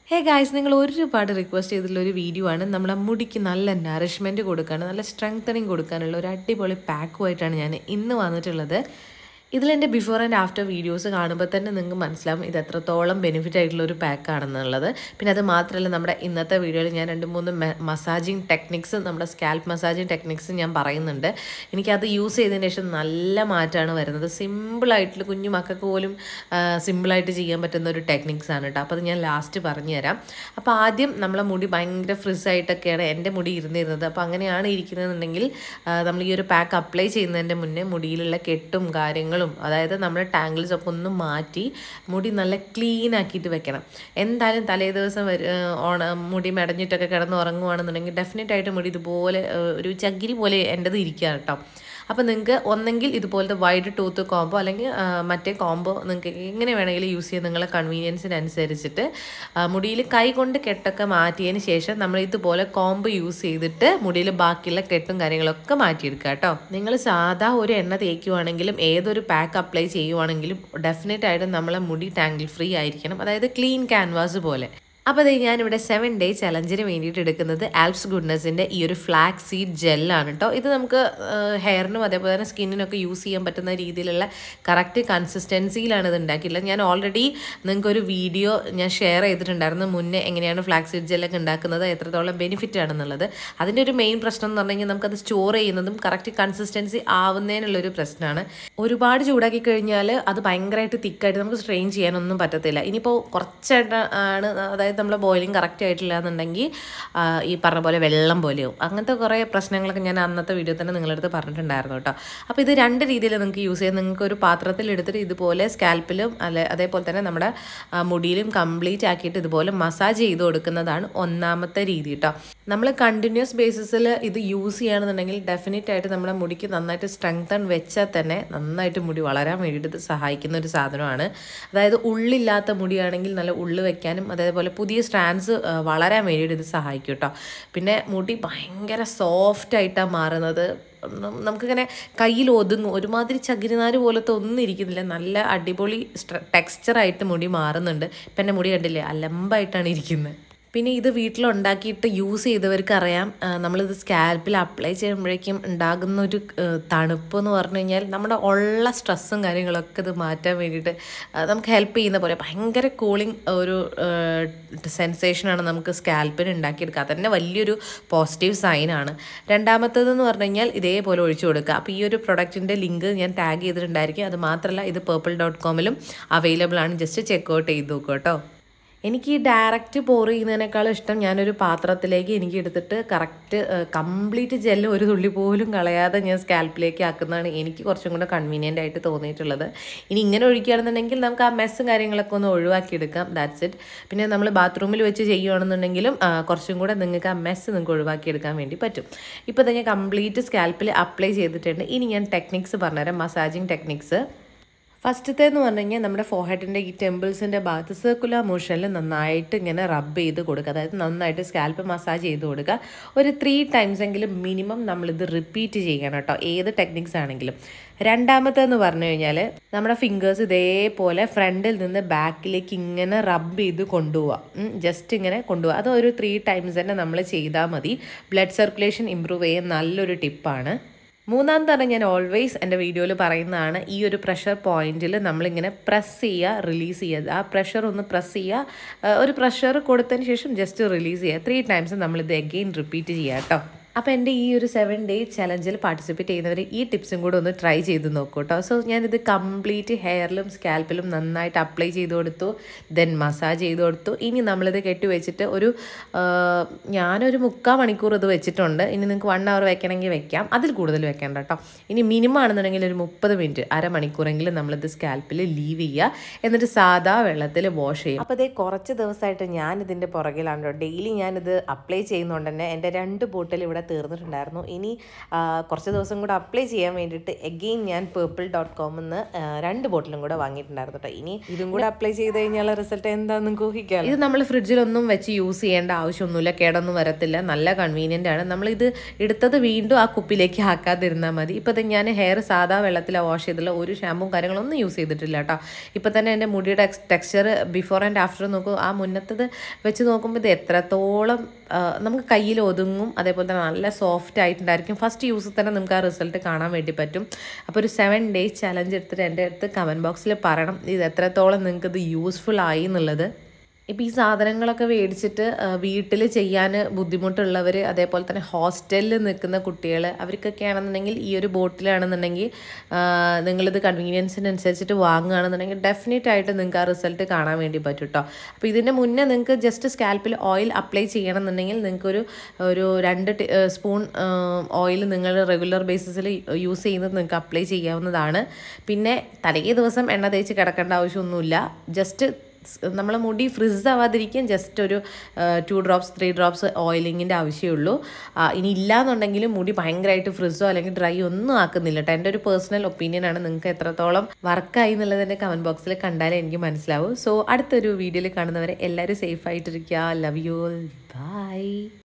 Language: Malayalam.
ഹേ ഗായ്സ്, നിങ്ങൾ ഒരുപാട് റിക്വസ്റ്റ് ചെയ്തിട്ടുള്ള ഒരു വീഡിയോ ആണ്. നമ്മുടെ മുടിക്ക് നല്ല നറിഷ്മെൻറ്റ് കൊടുക്കാൻ, നല്ല സ്ട്രെങ്തനിങ് കൊടുക്കാനുള്ള ഒരു അടിപൊളി പാക്കുമായിട്ടാണ് ഞാൻ ഇന്ന് വന്നിട്ടുള്ളത്. ഇതിലെൻ്റെ ബിഫോർ ആൻഡ് ആഫ്റ്റർ വീഡിയോസ് കാണുമ്പോൾ തന്നെ നിങ്ങൾക്ക് മനസ്സിലാവും ഇത് എത്രത്തോളം ബെനിഫിറ്റ് ആയിട്ടുള്ള ഒരു പാക്കാണെന്നുള്ളത്. പിന്നെ അത് മാത്രമല്ല, നമ്മുടെ ഇന്നത്തെ വീഡിയോയിൽ ഞാൻ 2-3 മസാജിങ് ടെക്നിക്സ്, നമ്മുടെ സ്കാൽപ്പ് മസാജിങ് ടെക്നിക്സ് ഞാൻ പറയുന്നുണ്ട്. എനിക്കത് യൂസ് ചെയ്തതിന് ശേഷം നല്ല മാറ്റമാണ് വരുന്നത്. സിമ്പിളായിട്ടുള്ള കുഞ്ഞു മക്കൾക്ക് പോലും സിമ്പിളായിട്ട് ചെയ്യാൻ പറ്റുന്ന ഒരു ടെക്നിക്സ് ആണ് കേട്ടോ. അപ്പോൾ അത് ഞാൻ ലാസ്റ്റ് പറഞ്ഞു തരാം. അപ്പോൾ ആദ്യം നമ്മളെ മുടി ഭയങ്കര ഫ്രിസായിട്ടൊക്കെയാണ് എൻ്റെ മുടി ഇരുന്നിരുന്നത്. അപ്പോൾ അങ്ങനെയാണ് ഇരിക്കുന്നതെന്നുണ്ടെങ്കിൽ നമ്മൾ ഈ ഒരു പാക്ക് അപ്ലൈ ചെയ്യുന്നതിൻ്റെ മുന്നേ മുടിയിലുള്ള കെട്ടും കാര്യങ്ങളും, അതായത് നമ്മുടെ ടാങ്കിൾസ് ഒക്കെ ഒന്ന് മാറ്റി മുടി നല്ല ക്ലീൻ ആക്കിയിട്ട് വെക്കണം. എന്തായാലും തലേ ദിവസം മുടി മെടഞ്ഞിട്ടൊക്കെ കിടന്ന് ഉറങ്ങുവാണെന്നുണ്ടെങ്കിൽ ഡെഫിനറ്റായിട്ട് മുടി ഇതുപോലെ ഒരു ചകിരി പോലെ എൻ്റെത് ഇരിക്കുക കേട്ടോ. അപ്പോൾ നിങ്ങൾക്ക് ഒന്നെങ്കിൽ ഇതുപോലത്തെ വൈഡ് ടൂത്ത് കോംബോ അല്ലെങ്കിൽ മറ്റേ കോംബോ നിങ്ങൾക്ക് എങ്ങനെ വേണമെങ്കിലും യൂസ് ചെയ്യാം, നിങ്ങളെ കൺവീനിയൻസിനനുസരിച്ചിട്ട്. മുടിയിൽ കൈ കൊണ്ട് കെട്ടൊക്കെ മാറ്റിയതിന് ശേഷം നമ്മൾ ഇതുപോലെ കോംബോ യൂസ് ചെയ്തിട്ട് മുടിയിൽ ബാക്കിയുള്ള കെട്ടും കാര്യങ്ങളൊക്കെ മാറ്റിയെടുക്കുക കേട്ടോ. നിങ്ങൾ സാധാ ഒരു എണ്ണ തേക്കുവാണെങ്കിലും ഏതൊരു പാക്ക് അപ്ലൈ ചെയ്യുവാണെങ്കിലും ഡെഫിനറ്റായിട്ടും നമ്മളെ മുടി ടാങ്കിൾ ഫ്രീ ആയിരിക്കണം, അതായത് ക്ലീൻ ക്യാൻവാസ് പോലെ. അപ്പോൾ അത് ഞാനിവിടെ 7 ഡേ ചലഞ്ചിന് വേണ്ടിയിട്ട് എടുക്കുന്നത് ആൽപ്സ് ഗുഡ്നെസ്സിൻ്റെ ഈ ഒരു ഫ്ലാക്സ് സീഡ് ജെല്ലാണ് കേട്ടോ. ഇത് നമുക്ക് ഹെയറിനും അതേപോലെ തന്നെ സ്കിന്നിനൊക്കെ യൂസ് ചെയ്യാൻ പറ്റുന്ന രീതിയിലുള്ള കറക്റ്റ് കൺസിസ്റ്റൻസിയിലാണ് ഇത് ഉണ്ടാക്കിയിട്ടുള്ളത്. ഞാൻ ഓൾറെഡി നിങ്ങൾക്കൊരു വീഡിയോ ഞാൻ ഷെയർ ചെയ്തിട്ടുണ്ടായിരുന്നു മുന്നേ, എങ്ങനെയാണ് ഫ്ലാക്സ് സീഡ് ജെല്ലൊക്കെ ഉണ്ടാക്കുന്നത്, എത്രത്തോളം ബെനിഫിറ്റ് ആണെന്നുള്ളത്. അതിൻ്റെ ഒരു മെയിൻ പ്രശ്നം എന്ന് പറഞ്ഞു കഴിഞ്ഞാൽ നമുക്കത് സ്റ്റോർ ചെയ്യുന്നതും കറക്റ്റ് കൺസിസ്റ്റൻസി ആവുന്നതിനുള്ളൊരു പ്രശ്നമാണ്. ഒരുപാട് ചൂടാക്കി കഴിഞ്ഞാൽ അത് ഭയങ്കരമായിട്ട് തിക്കായിട്ട് നമുക്ക് സ്ട്രെയിൻ ചെയ്യാനൊന്നും പറ്റത്തില്ല. ഇനിയിപ്പോൾ കുറച്ചായിട്ട് ആണ്, അതായത് നമ്മൾ ബോയിലിംഗ് കറക്റ്റ് ആയിട്ടില്ല എന്നുണ്ടെങ്കിൽ ഈ പറഞ്ഞ പോലെ വെള്ളം പോലെയാവും. അങ്ങനത്തെ കുറേ പ്രശ്നങ്ങളൊക്കെ ഞാൻ അന്നത്തെ വീഡിയോ തന്നെ നിങ്ങളടുത്ത് പറഞ്ഞിട്ടുണ്ടായിരുന്നു കേട്ടോ. അപ്പോൾ ഇത് 2 രീതിയിൽ നിങ്ങൾക്ക് യൂസ് ചെയ്യാം. നിങ്ങൾക്ക് ഒരു പാത്രത്തിൽ എടുത്തിട്ട് ഇതുപോലെ സ്കാൽപ്പിലും അതേപോലെ തന്നെ നമ്മുടെ മുടിയിലും കംപ്ലീറ്റ് ആക്കിയിട്ട് ഇതുപോലെ മസാജ് ചെയ്ത് കൊടുക്കുന്നതാണ് ഒന്നാമത്തെ രീതി കേട്ടോ. നമ്മൾ കണ്ടിന്യൂസ് ബേസിസിൽ ഇത് യൂസ് ചെയ്യുകയാണെന്നുണ്ടെങ്കിൽ ഡെഫിനറ്റ് ആയിട്ട് നമ്മുടെ മുടിക്ക് നന്നായിട്ട് സ്ട്രെങ്തൻ വെച്ചാൽ തന്നെ നന്നായിട്ട് മുടി വളരാൻ വേണ്ടിയിട്ട് ഇത് സഹായിക്കുന്ന ഒരു സാധനമാണ്. അതായത് ഉള്ളില്ലാത്ത മുടിയാണെങ്കിൽ നല്ല ഉള്ളു വെക്കാനും അതേപോലെ പുതിയ സ്ട്രാൻഡ്സ് വളരാൻ വേണ്ടിയിട്ട് ഇത് സഹായിക്കും കേട്ടോ. പിന്നെ മുടി ഭയങ്കര സോഫ്റ്റായിട്ടാണ് മാറുന്നത്. നമുക്കിങ്ങനെ കയ്യിൽ ഒതുങ്ങും, ഒരുമാതിരി ചകിരിനാര് പോലത്തെ ഒന്നും ഇരിക്കുന്നില്ല, നല്ല അടിപൊളി ടെക്സ്ചറായിട്ട് മുടി മാറുന്നുണ്ട്. ഇപ്പം എൻ്റെ മുടി കണ്ടില്ലേ, അലമ്പായിട്ടാണ് ഇരിക്കുന്നത്. പിന്നെ ഇത് വീട്ടിലുണ്ടാക്കിയിട്ട് യൂസ് ചെയ്തവർക്ക് അറിയാം, നമ്മളിത് സ്കാൽപ്പിൽ അപ്ലൈ ചെയ്യുമ്പോഴേക്കും ഉണ്ടാകുന്ന ഒരു തണുപ്പ് എന്ന് പറഞ്ഞു കഴിഞ്ഞാൽ നമ്മുടെ ഉള്ള സ്ട്രെസ്സും കാര്യങ്ങളൊക്കെ ഇത് മാറ്റാൻ വേണ്ടിയിട്ട് നമുക്ക് ഹെൽപ്പ് ചെയ്യുന്ന പോലെ ഭയങ്കര കൂളിംഗ് ഒരു സെൻസേഷനാണ് നമുക്ക് സ്കാൽപ്പിന് ഉണ്ടാക്കിയെടുക്കുക. അതന്നെ വലിയൊരു പോസിറ്റീവ് സൈനാണ്. രണ്ടാമത്തേതെന്ന് പറഞ്ഞു കഴിഞ്ഞാൽ ഇതേപോലെ ഒഴിച്ചു കൊടുക്കുക. അപ്പോൾ ഈ ഒരു പ്രൊഡക്റ്റിൻ്റെ ലിങ്ക് ഞാൻ ടാഗ് ചെയ്തിട്ടുണ്ടായിരിക്കും. അത് മാത്രമല്ല ഇത് purple.com-ലും അവൈലബിൾ ആണ്, ജസ്റ്റ് ചെക്കൗട്ട് ചെയ്ത് നോക്കുക കേട്ടോ. എനിക്ക് ഈ ഡയറക്റ്റ് പോർ ചെയ്യുന്നതിനേക്കാളും ഇഷ്ടം ഞാനൊരു പാത്രത്തിലേക്ക് എനിക്ക് എടുത്തിട്ട് കറക്റ്റ് കംപ്ലീറ്റ് ജെല്ല് ഒരു തുള്ളി പോലും കളയാതെ ഞാൻ സ്കാൽപ്പിലേക്ക് ആക്കുന്നതാണ് എനിക്ക് കുറച്ചും കൂടെ കൺവീനിയൻ്റ് ആയിട്ട് തോന്നിയിട്ടുള്ളത്. ഇനി ഇങ്ങനെ ഒഴിക്കുകയാണെന്നുണ്ടെങ്കിൽ നമുക്ക് ആ മെസ്സും കാര്യങ്ങളൊക്കെ ഒന്ന് ഒഴിവാക്കിയെടുക്കാം, ദാറ്റ്സ് ഇറ്റ്. പിന്നെ നമ്മൾ ബാത്റൂമിൽ വെച്ച് ചെയ്യുകയാണെന്നുണ്ടെങ്കിലും കുറച്ചും കൂടെ നിങ്ങൾക്ക് ആ മെസ്സ് നിങ്ങൾക്ക് ഒഴിവാക്കിയെടുക്കാൻ വേണ്ടി പറ്റും. ഇപ്പോൾ തന്നെ ഞാൻ കംപ്ലീറ്റ് സ്കാൽപ്പിൽ അപ്ലൈ ചെയ്തിട്ടുണ്ട്. ഇനി ഞാൻ ടെക്നിക്സ് പറഞ്ഞുതരാം, മസാജിങ് ടെക്നിക്സ്. ഫസ്റ്റത്തേന്ന് പറഞ്ഞു കഴിഞ്ഞാൽ നമ്മുടെ ഫോർഹെഡിൻ്റെ ഈ ടെമ്പിൾസിൻ്റെ ഭാഗത്ത് സർക്കുലർ മോഷനിൽ നന്നായിട്ട് ഇങ്ങനെ റബ്ബ് ചെയ്ത് കൊടുക്കുക, അതായത് നന്നായിട്ട് സ്കാൽപ്പ് മസാജ് ചെയ്ത് കൊടുക്കുക. ഒരു 3 ടൈംസ് എങ്കിലും മിനിമം നമ്മളിത് റിപ്പീറ്റ് ചെയ്യണം കേട്ടോ, ഏത് ടെക്നിക്സ് ആണെങ്കിലും. രണ്ടാമത്തേന്ന് പറഞ്ഞു കഴിഞ്ഞാൽ നമ്മുടെ ഫിംഗേഴ്സ് ഇതേപോലെ ഫ്രണ്ടിൽ നിന്ന് ബാക്കിലേക്ക് ഇങ്ങനെ റബ്ബ് ചെയ്ത് കൊണ്ടുപോവുക, ജസ്റ്റ് ഇങ്ങനെ കൊണ്ടുപോവുക. അത് ഒരു 3 ടൈംസ് തന്നെ നമ്മൾ ചെയ്താൽ മതി. ബ്ലഡ് സർക്കുലേഷൻ ഇമ്പ്രൂവ് ചെയ്യാൻ നല്ലൊരു ടിപ്പാണ്. മൂന്നാമത്തെ ഞാൻ ഓൾവേസ് എൻ്റെ വീഡിയോയിൽ പറയുന്നതാണ്, ഈ ഒരു പ്രഷർ പോയിന്റിൽ നമ്മളിങ്ങനെ പ്രസ് ചെയ്യുക, റിലീസ് ചെയ്യുക. ആ പ്രഷർ ഒന്ന് പ്രസ് ചെയ്യുക, ഒരു പ്രഷർ കൊടുത്തതിന് ശേഷം ജസ്റ്റ് റിലീസ് ചെയ്യുക. 3 ടൈംസ് നമ്മളിത് അഗെയിൻ റിപ്പീറ്റ് ചെയ്യുക കേട്ടോ. അപ്പോൾ എൻ്റെ ഈ ഒരു 7 ഡേ ചലഞ്ചിൽ പാർട്ടിസിപ്പേറ്റ് ചെയ്യുന്നവർ ഈ ടിപ്സും കൂടെ ഒന്ന് ട്രൈ ചെയ്ത് നോക്കൂ കേട്ടോ. സോ ഞാനിത് കംപ്ലീറ്റ് ഹെയറിലും സ്കാൽപ്പിലും നന്നായിട്ട് അപ്ലൈ ചെയ്ത് കൊടുത്തു, ദെൻ മസാജ് ചെയ്ത് കൊടുത്തു. ഇനി നമ്മളിത് കെട്ടി വെച്ചിട്ട് ഞാനൊരു 3/4 മണിക്കൂർ ഇത് വെച്ചിട്ടുണ്ട്. ഇനി നിങ്ങൾക്ക് 1 hour വെക്കണമെങ്കിൽ വെക്കാം, അതിൽ കൂടുതൽ വെക്കേണ്ട കേട്ടോ. ഇനി മിനിമം ആണെന്നുണ്ടെങ്കിൽ ഒരു 30 മിനിറ്റ്, അരമണിക്കൂറെങ്കിലും നമ്മളിത് സ്കാൽപ്പിൽ ലീവ് ചെയ്യുക, എന്നിട്ട് സാധാ വെള്ളത്തിൽ വാഷ് ചെയ്യും. അപ്പോൾ ഇതേ കുറച്ച് ദിവസമായിട്ട് ഞാനിതിൻ്റെ പുറകിലാണ് കേട്ടോ. ഡെയിലി ഞാനിത് അപ്ലൈ ചെയ്യുന്നതുകൊണ്ട് തന്നെ എൻ്റെ 2 ബോട്ടിൽ ഇവിടെ തീർന്നിട്ടുണ്ടായിരുന്നു. ഇനി കുറച്ച് ദിവസം കൂടെ അപ്ലൈ ചെയ്യാൻ വേണ്ടിയിട്ട് എഗെയിൻ ഞാൻ purple.com എന്ന് 2 ബോട്ടിലും കൂടെ വാങ്ങിയിട്ടുണ്ടായിരുന്നു കേട്ടോ. ഇനി ഇതും കൂടെ അപ്ലൈ ചെയ്ത് കഴിഞ്ഞാൽ റിസൾട്ട് എന്താണെന്ന് ഊഹിക്കാം. ഇത് നമ്മൾ ഫ്രിഡ്ജിലൊന്നും വെച്ച് യൂസ് ചെയ്യേണ്ട ആവശ്യമൊന്നുമില്ല, കേടൊന്നും വരത്തില്ല, നല്ല കൺവീനിയൻ്റ് ആണ്. നമ്മളിത് എടുത്തത് വീണ്ടും ആ കുപ്പിലേക്ക് ആക്കാതിരുന്നാൽ മതി. ഇപ്പോൾ ഇത് ഞാൻ ഹെയർ സാധാ വെള്ളത്തിലാണ് വാഷ് ചെയ്തില്ല, ഒരു ഷാമ്പും കാര്യങ്ങളൊന്നും യൂസ് ചെയ്തിട്ടില്ല കേട്ടോ. ഇപ്പോൾ തന്നെ എൻ്റെ മുടിയുടെ ടെക്സ്ചർ ബിഫോർ ആൻഡ് ആഫ്റ്റർ നോക്കും, ആ മുന്നത്തത് വെച്ച് നോക്കുമ്പോൾ ഇത് എത്രത്തോളം നമുക്ക് കയ്യിൽ ഒതുങ്ങും, അതേപോലെ തന്നെ നല്ല സോഫ്റ്റ് ആയിട്ടുണ്ടായിരിക്കും. ഫസ്റ്റ് യൂസിൽ തന്നെ നമുക്ക് ആ റിസൾട്ട് കാണാൻ വേണ്ടി പറ്റും. അപ്പോൾ ഒരു 7 days ചലഞ്ച് എടുത്തിട്ട് എൻ്റെ അടുത്ത് കമൻറ്റ് ബോക്സിൽ പറയണം ഇത് എത്രത്തോളം നിങ്ങൾക്ക് ഇത് യൂസ്ഫുൾ ആയി എന്നുള്ളത്. ഇപ്പോൾ ഈ സാധനങ്ങളൊക്കെ മേടിച്ചിട്ട് വീട്ടിൽ ചെയ്യാൻ ബുദ്ധിമുട്ടുള്ളവർ, അതേപോലെ തന്നെ ഹോസ്റ്റലിൽ നിൽക്കുന്ന കുട്ടികൾ, അവർക്കൊക്കെ ആണെന്നുണ്ടെങ്കിൽ ഈ ഒരു ബോട്ടിലാണെന്നുണ്ടെങ്കിൽ നിങ്ങളിത് കൺവീനിയൻസിനനുസരിച്ചിട്ട് വാങ്ങുകയാണെന്നുണ്ടെങ്കിൽ ഡെഫിനറ്റ് ആയിട്ട് നിങ്ങൾക്ക് ആ റിസൾട്ട് കാണാൻ വേണ്ടി പറ്റും കേട്ടോ. അപ്പോൾ ഇതിൻ്റെ മുന്നേ നിങ്ങൾക്ക് ജസ്റ്റ് സ്കാൽപ്പിൽ ഓയിൽ അപ്ലൈ ചെയ്യണമെന്നുണ്ടെങ്കിൽ നിങ്ങൾക്കൊരു 2 സ്പൂൺ ഓയിൽ നിങ്ങൾ റെഗുലർ ബേസിസിൽ യൂസ് ചെയ്യുന്നത് നിങ്ങൾക്ക് അപ്ലൈ ചെയ്യാവുന്നതാണ്. പിന്നെ തലേ ദിവസം എണ്ണ തേച്ച് കിടക്കേണ്ട ആവശ്യമൊന്നുമില്ല. ജസ്റ്റ് നമ്മളെ മുടി ഫ്രിസ് ആവാതിരിക്കാൻ ജസ്റ്റ് ഒരു 2 drops 3 drops ഓയിലിങ്ങിൻ്റെ ആവശ്യമുള്ളൂ. ഇനി ഇല്ലാന്നുണ്ടെങ്കിൽ മുടി ഭയങ്കരമായിട്ട് ഫ്രിസോ അല്ലെങ്കിൽ ഡ്രൈ ഒന്നും ആക്കുന്നില്ല കേട്ടോ. എൻ്റെ ഒരു പേഴ്സണൽ ഒപ്പീനിയനാണ്. നിങ്ങൾക്ക് എത്രത്തോളം വർക്കായി എന്നുള്ളത് എൻ്റെ കമൻറ്റ് ബോക്സിൽ കണ്ടാലേ എനിക്ക് മനസ്സിലാവും. സോ അടുത്തൊരു വീഡിയോയിൽ കാണുന്നവരെ എല്ലാവരും സേഫ് ആയിട്ടിരിക്കുക. Love you, by.